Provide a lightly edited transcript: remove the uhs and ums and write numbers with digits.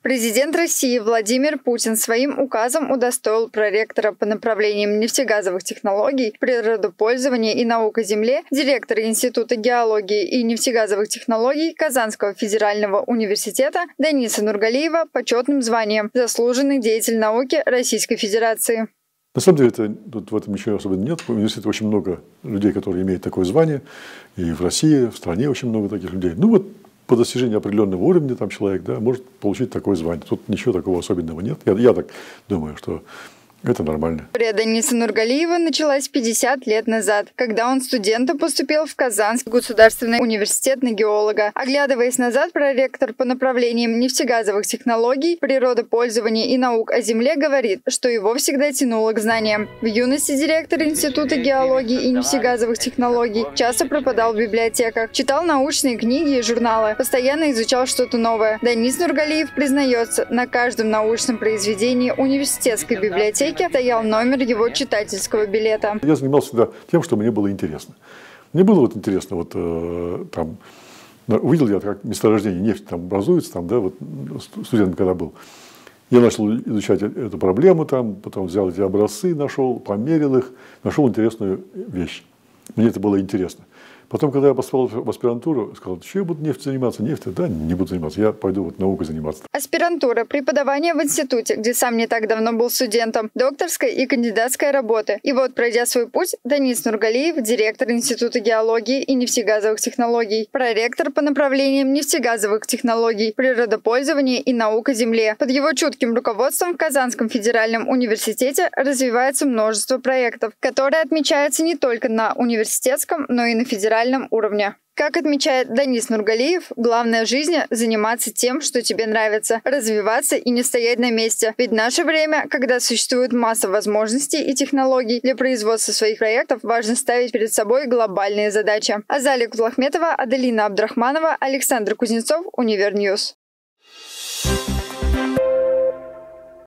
Президент России Владимир Путин своим указом удостоил проректора по направлениям нефтегазовых технологий, природопользования и наук о земле, директора Института геологии и нефтегазовых технологий Казанского федерального университета Дениса Нургалиева почетным званием «Заслуженный деятель науки Российской Федерации». На самом деле, тут в этом ничего особенно нет. В университете очень много людей, которые имеют такое звание. И в России, в стране очень много таких людей. Ну вот, по достижению определенного уровня там человек, да, может получить такое звание. Тут ничего такого особенного нет. Я так думаю, что это нормально. История Дениса Нургалиева началась 50 лет назад, когда он студентом поступил в Казанский государственный университет на геолога. Оглядываясь назад, проректор по направлениям нефтегазовых технологий, природопользования и наук о земле говорит, что его всегда тянуло к знаниям. В юности директор Института геологии и нефтегазовых технологий часто пропадал в библиотеках, читал научные книги и журналы, постоянно изучал что-то новое. Денис Нургалиев признается, на каждом научном произведении университетской библиотеки стоял номер его читательского билета. Я занимался всегда тем, что мне было интересно. Мне было вот интересно, там, увидел я, как месторождение нефти там образуется, там, да, вот студентом когда был. Я начал изучать эту проблему, там, потом взял эти образцы, нашел, померил их, нашел интересную вещь. Мне это было интересно. Потом, когда я поступал в аспирантуру, сказал, что я буду нефтью заниматься? Нефтью? Да, не буду заниматься, я пойду наукой заниматься. Аспирантура, преподавание в институте, где сам не так давно был студентом, докторская и кандидатская работы. И вот, пройдя свой путь, Денис Нургалиев, директор Института геологии и нефтегазовых технологий, проректор по направлениям нефтегазовых технологий, природопользования и наук о земле. Под его чутким руководством в Казанском федеральном университете развивается множество проектов, которые отмечаются не только на университетском, но и на федеральном уровне. Как отмечает Денис Нургалиев, главное в жизни – заниматься тем, что тебе нравится, развиваться и не стоять на месте. Ведь в наше время, когда существует масса возможностей и технологий для производства своих проектов, важно ставить перед собой глобальные задачи. Азалия Кутлахметова, Аделина Абдрахманова, Александр Кузнецов, Универньюз.